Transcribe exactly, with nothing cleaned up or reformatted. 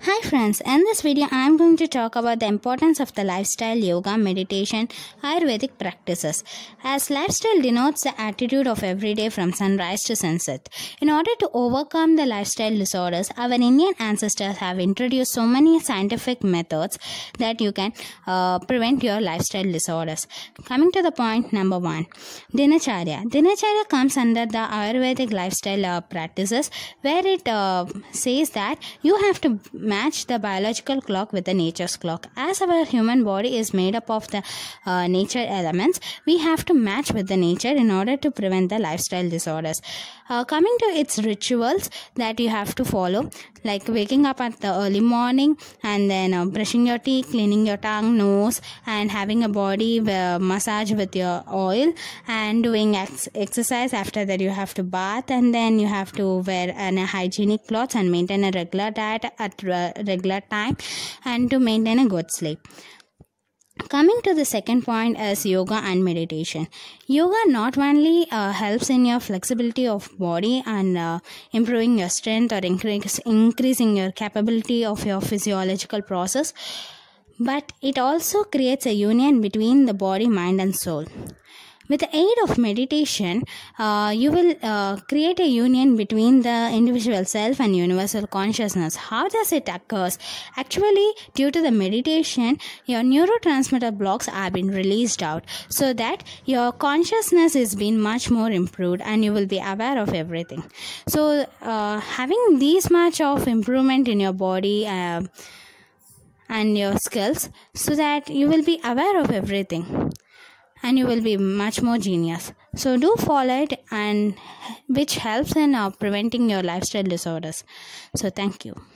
Hi friends, in this video I am going to talk about the importance of the lifestyle, yoga, meditation, Ayurvedic practices. As lifestyle denotes the attitude of every day from sunrise to sunset. In order to overcome the lifestyle disorders, our Indian ancestors have introduced so many scientific methods that you can uh, prevent your lifestyle disorders. Coming to the point number one, Dinacharya. Dinacharya comes under the Ayurvedic lifestyle uh, practices, where it uh, says that you have to match the biological clock with the nature's clock. As our human body is made up of the uh, nature elements, we have to match with the nature in order to prevent the lifestyle disorders. Uh, coming to its rituals that you have to follow, like waking up at the early morning and then uh, brushing your teeth, cleaning your tongue, nose, and having a body uh, massage with your oil, and doing ex- exercise. After that you have to bath, and then you have to wear an, a hygienic clothes and maintain a regular diet at uh, regular time, and to maintain a good sleep. Coming to the second point is yoga and meditation. Yoga not only uh, helps in your flexibility of body and uh, improving your strength or increase, increasing your capability of your physiological process, but it also creates a union between the body, mind and soul. With the aid of meditation, uh, you will uh, create a union between the individual self and universal consciousness. How does it occur? Actually, due to the meditation, your neurotransmitter blocks have been released out, so that your consciousness is being much more improved and you will be aware of everything. So, uh, having this much of improvement in your body uh, and your skills, so that you will be aware of everything, and you will be much more genius. So do follow it, and which helps in uh, preventing your lifestyle disorders. So thank you.